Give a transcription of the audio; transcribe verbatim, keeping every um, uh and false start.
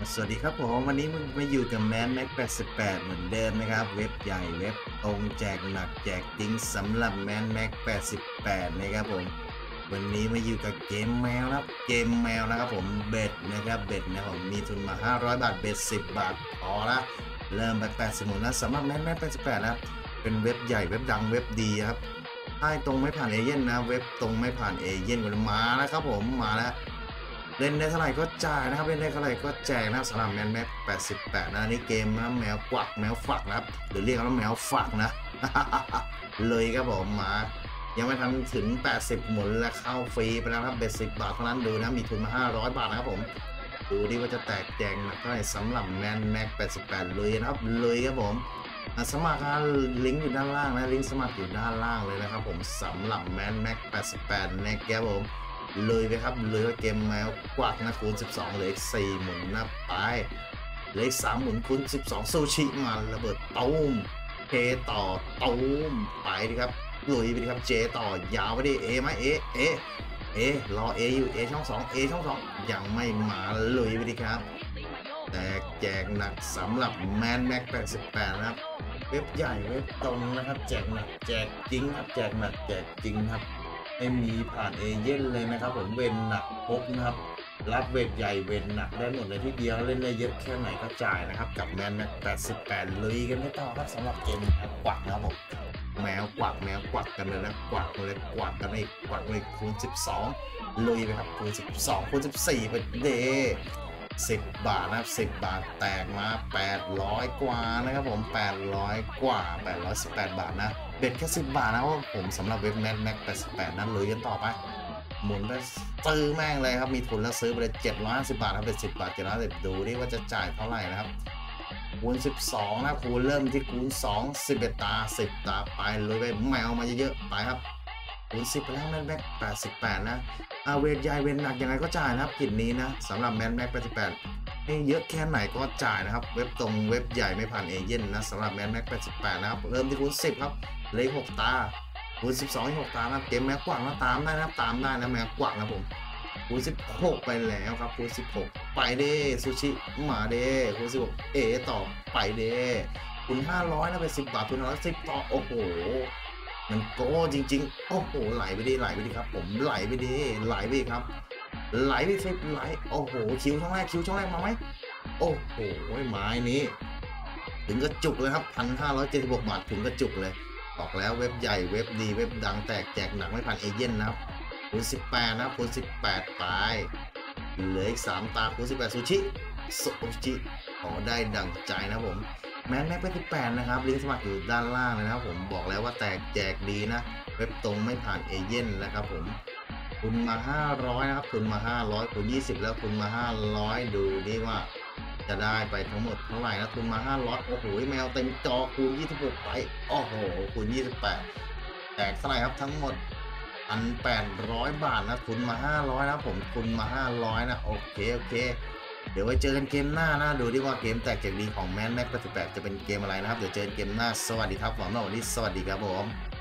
สวัสดีครับผมวันนี้มึงมาอยู่กับแมนแม็กแปดสิบแปดเหมือนเดิมนะครับเว็บใหญ่เว็บตรงแจกหนักแจกจริงสำหรับแมนแม็กแปดสิบแปดนะครับผมวันนี้มาอยู่กับเกมแมวนะครับเกมแมวนะครับผมเบ็ดนะครับเบ็ดนะผมมีทุนมาห้าร้อยบาทเบ็ดสิบบาทพอละเริ่มไปแปดสิบหมุนนะสำหรับแมนแม็กแปดสิบแปดนะครับเป็นเว็บใหญ่เว็บดังเว็บดีครับถ้าตรงไม่ผ่านเอเย่นนะเว็บตรงไม่ผ่านเอเย่นมันมาแล้วครับผมมาแล้วเล่นได้เท่าไหร่ก็จ่ายนะครับเล่นได้เท่าไหร่ก็แจกนะครับสำหรับแมนแม็กแปดสิบแปดนะนี่เกมนะแมวกวักแมวฝักนะครับหรือเรียกว่าแมวฝักนะ เลยครับผมมายังไม่ทันถึงแปดสิบหมุนและเข้าฟรีไปแล้วครับเบ็ดสิบบาทเท่านั้นดูนะมีทุนมาห้าร้อยบาทนะครับผมดูดิว่าจะแตกแจงหนักเท่าไหร่สำหรับแมนแม็กแปดสิบแปดเลยนะครับเลยครับผมสมัครลิงก์อยู่ด้านล่างนะลิงก์สมัครอยู่ด้านล่างเลยนะครับผมสำหรับแมนแม็กแปดสิบแปดนะครับผมเลยไปครับเลยว่าเกมแมวกวักนะคูณสิบสองเหลืออีกสี่หมุนนะไปเหลืออีกสามหมุนคูณสิบสองซูชิมาระเบิดตูมเพต่อตูมไปดิครับลุยไปดิครับเจต่อยาวไปดิเอไหมเอเอเอรอเออยู่เอช่องสองเอช่องสองยังไม่มาลุยไปดิครับแตกแจกหนักสำหรับแมนแม็กแปดสิบแปดนะครับเว็บใหญ่เว็บตรงนะครับแจกหนักแจกจริงครับแจกหนักแจกจริงครับไม่มีผ่านเอเย่นเลยนะครับผมเวนหนักพบนะครับรับเวทใหญ่เวนหนักได้หมดเลยที่เดียวเล่นได้เยอะแค่ไหนก็จ่ายนะครับกับแมนแม็กแปดสิบแปดเลยกันไม่ต่อครับสำหรับเกมแมวกวักนะครับผมแมวกวักแมวกวักกันเลยนะกวักเลยกวักกันเลยกวักเลยคูณสิบสองลุยไปครับคูณสิบสองคูณสิบสี่ไปเดสิบบาทนะครับสิบบาทแตกมาแปดร้อยกว่านะครับผมแปดร้อยกว่าแปดร้อยสิบแปดบาทนะเบ็ดแค่สิบบาทนะครับผมสำหรับเว็บแมนแม็กแปดสิบแปดนั้นเลยกันต่อไปหมุนไปซื้อแม่งเลยครับมีทุนแล้วซื้อไปเลยเจ็ดร้อยห้าสิบบาทครับเป็นสิบบาทเจ็ดร้อยสิบดูดิว่าจะจ่ายเท่าไหร่นะครับคูณสิบสองนะคูณเริ่มที่คูณสอง สิบเอ็ดตาสิบตาไปเลยไปแมวมาเยอะๆไปครับคูณสิบไปแล้วแมนแม็กแปดสิบแปดนะอาเวทใหญ่เวทหนักยังไงก็จ่ายนะครับกิจนี้นะสำหรับแมนแม็กแปดสิบแปดให้เยอะแค่ไหนก็จ่ายนะครับเว็บตรงเว็บใหญ่ไม่ผ่านเอเย่นนะสำหรับแมนแม็กแปดสิบแปดนะครับเริ่มที่คูณสิบครับเลขหกตาคูณสิบสองอีกหกตานะเกมแม็กกว่างนะตามได้นะตามได้นะแม็กกว่างนะผมคูณสิบหกไปแล้วครับคูณสิบหกไปเด้ซูชิมาเด้คูณสิบหกเอต่อไปเด้คูณห้าร้อยนะเป็นสิบบาทคูณร้อยสิบต่อโอ้โหมันโก้จริงๆโอ้โหไหลไปดิไหลไปดิครับผมไหลไปดิไหลไปครับไหลไปสิไหลโอ้โหคิวช่องแรกคิวช่องแรกมาไหมโอ้โหไม้นี้ถึงกระจุกเลยครับพันห้าร้อยเจ็ดสิบหกบาทถึงกระจุกเลยบอกแล้วเว็บใหญ่เว็บดีเว็บดังแตกแจกหนักไม่ผ่านเอเย่นนะครับคูณสิบแปดนะคูณสิบแปดไปเหลืออีกสามตาคูณสิบแปดซูชิซูชิขอได้ดังใจนะผมแมนแม็กแปดสิบแปดนะครับลิงก์สมัครอยู่ด้านล่างเลยนะครับผมบอกแล้วว่าแตกแจกดีนะเว็บตรงไม่ผ่านเอเย่นนะครับผมทุนมาห้าร้อยนะครับทุนมาห้าร้อยคูณยี่สิบแล้วทุนมาห้าร้อยดูดิว่าจะได้ไปทั้งหมดเท่าไหร่นะทุนมาห้าร้อยโอ้โหแมวเต็มจอคูณยี่สิบหกไปโอ้โหคูณยี่สิบแปดแตกเท่าไหร่ครับทั้งหมดหนึ่งพันแปดร้อยบาทนะทุนมาห้าร้อยนะผมทุนมาห้าร้อยนะโอเคโอเคเดี๋ยวไว้เจอกันเกมหน้านะดูดิว่าเกมแตกแจกดีของแมนแม็กแปดสิบแปดจะเป็นเกมอะไรนะครับเดี๋ยวเจอกันเกมหน้าสวัสดีครับผมสวัสดีสวัสดีครับผม